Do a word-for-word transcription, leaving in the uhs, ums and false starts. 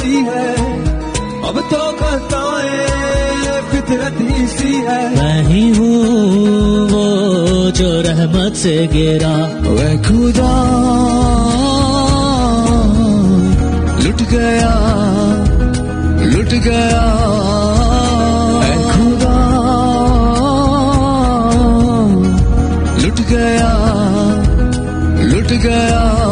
सी है, अब तो खताएं फितरत ही सी है। मैं ही हूँ वो जो रहमत से गिरा, वह खुदा लुट गया लुट गया, ऐ खुदा लुट गया लुट गया।